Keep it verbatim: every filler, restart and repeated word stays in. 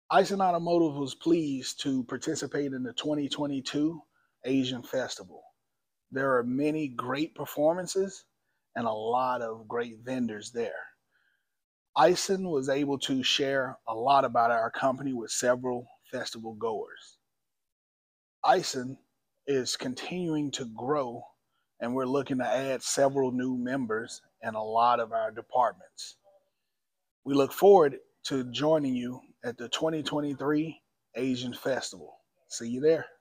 AISIN Automotive was pleased to participate in the twenty twenty-two Asian Festival. There are many great performances and a lot of great vendors there. AISIN was able to share a lot about our company with several festival goers. AISIN is continuing to grow, and we're looking to add several new members in a lot of our departments. We look forward to joining you at the twenty twenty-three Asian Festival. See you there.